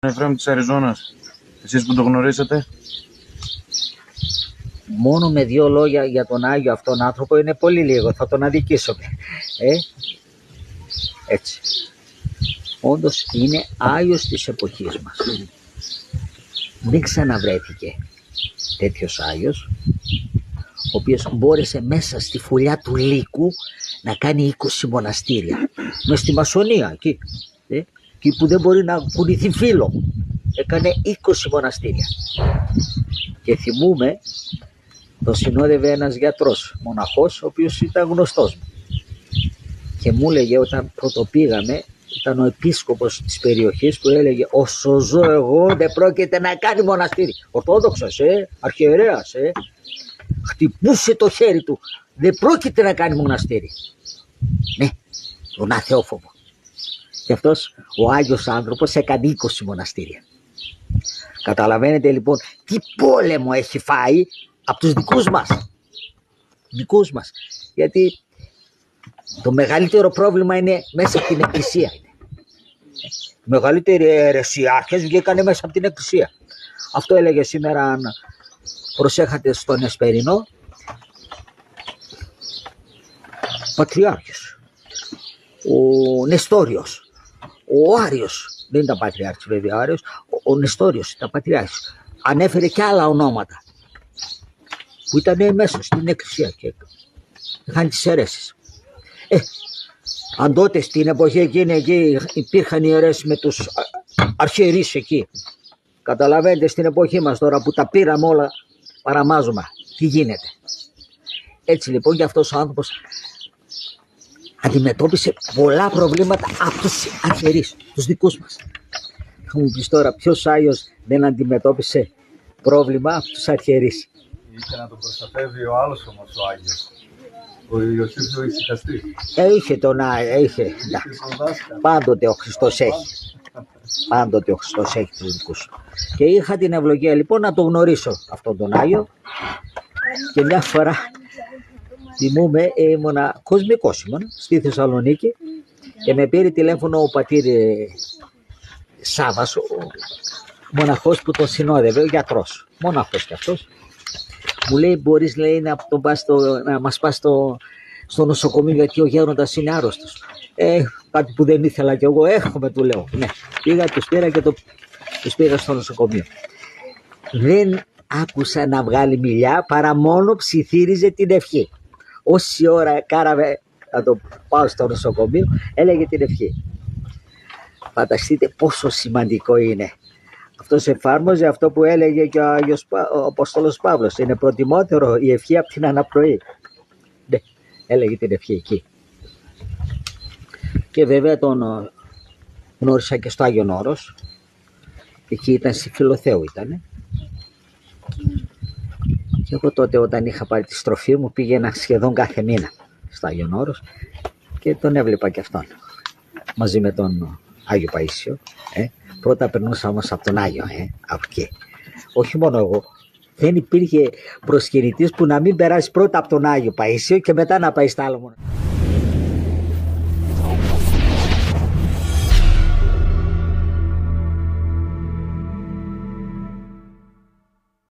Εφραίμ της Αριζώνας. Εσείς που το γνωρίσατε? Μόνο με 2 λόγια για τον Άγιο αυτόν άνθρωπο είναι πολύ λίγο, θα τον αδικήσω. Έτσι. Όντως είναι Άγιος της εποχής μας. Δεν ξαναβρέθηκε τέτοιος Άγιος, ο οποίος μπόρεσε μέσα στη φωλιά του λύκου να κάνει 20 μοναστήρια. Μες στη Μασονία, εκεί που δεν μπορεί να πουληθεί φύλλο, έκανε 20 μοναστήρια. Και θυμούμε, τον συνόδευε ένας γιατρός, μοναχός, ο οποίος ήταν γνωστός μου. Και μου έλεγε όταν πρωτοπήγαμε, ήταν ο επίσκοπος της περιοχής που έλεγε όσο ζω εγώ δεν πρόκειται να κάνει μοναστήρι. Ορθόδοξος, αρχιερέας, χτυπούσε το χέρι του. Δεν πρόκειται να κάνει μοναστήρι. Ναι, τον αθεόφοβο. Και αυτός ο Άγιος άνθρωπος έκανε 20 μοναστήρια. Καταλαβαίνετε λοιπόν τι πόλεμο έχει φάει από τους δικούς μας. Γιατί το μεγαλύτερο πρόβλημα είναι μέσα από την εκκλησία. Οι μεγαλύτεροι αιρεσιάρχες βγήκανε μέσα από την εκκλησία. Αυτό έλεγε σήμερα, αν προσέχατε στον Εσπερινό, Πατριάρχης, ο Νεστόριος, ο Άριος, δεν ήταν Πατριάρχης βέβαια, Άριος, ο Νεστόριος ήταν Πατριάρχης. Ανέφερε και άλλα ονόματα που ήταν μέσα στην εκκλησία και είχαν τις αιρέσεις. Αν τότε στην εποχή εκείνη εκεί υπήρχαν ιερές με τους αρχιερείς εκεί, καταλαβαίνετε στην εποχή μας τώρα που τα πήραμε όλα παραμάζουμε τι γίνεται. Έτσι λοιπόν και αυτός ο άνθρωπος αντιμετώπισε πολλά προβλήματα από τους αρχιερείς, τους δικούς μας. Θα μου πεις τώρα ποιος Άγιος δεν αντιμετώπισε πρόβλημα από τους αρχιερείς? Είχε να τον προστατεύει ο άλλος όμως ο Άγιος, ο Ιωσήφ ο Ησυχαστής. Είχε. Πάντοτε ο Χριστός έχει. Πάντοτε ο Χριστός έχει τους δικούς. Και είχα την ευλογία λοιπόν να τον γνωρίσω αυτόν τον Άγιο. Και μια φορά θυμούμαι, ήμουνα κοσμικός στη Θεσσαλονίκη και με πήρε τηλέφωνο ο πατήρ Σάββας, ο μοναχός που τον συνόδευε, ο γιατρός, μοναχός κι αυτός. Μου λέει μπορείς λέει, να μας πας στο νοσοκομείο γιατί ο γέροντας είναι άρρωστος. Κάτι που δεν ήθελα κι εγώ, έχουμε του λέω. Ναι, πήγα, τους πήρα και τους πήγα στο νοσοκομείο. Δεν άκουσα να βγάλει μιλιά παρά μόνο ψιθύριζε την ευχή. Όση ώρα κάραβε να το πάω στο νοσοκομείο έλεγε την ευχή. Φανταστείτε πόσο σημαντικό είναι. Αυτός εφάρμοζε αυτό που έλεγε και ο Απόστολος Παύλος. Είναι προτιμότερο η ευχή από την αναπνοή. Ναι, έλεγε την ευχή εκεί. Και βέβαια τον γνώρισα και στο Άγιον Όρος. Εκεί ήταν στη Φιλοθέου ήτανε. Και εγώ τότε όταν είχα πάρει τη στροφή μου πήγαινα σχεδόν κάθε μήνα στο Άγιον Όρος και τον έβλεπα και αυτόν. Μαζί με τον Άγιο Παΐσιο. Πρώτα περνούσα όμως από τον Άγιο, από εκεί. Όχι μόνο εγώ, δεν υπήρχε προσκυνητής που να μην περάσει πρώτα από τον Άγιο Παΐσιο και μετά να πάει στα άλλο μόνο.